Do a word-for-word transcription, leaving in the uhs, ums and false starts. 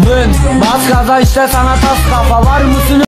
Bas gaza işte sana tas kafa, var mısın?